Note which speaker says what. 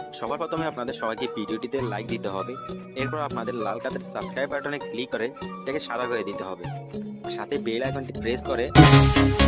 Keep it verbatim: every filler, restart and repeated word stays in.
Speaker 1: সবার প্রথমে আপনাদের সবাইকে ভিডিওটিতে লাইক দিতে হবে। এরপর আপনাদের লাল কালারের সাবস্ক্রাইব বাটনে ক্লিক করে এটাকে সাদা করে দিতে হবে। সাথে বেল আইকনটি প্রেস করে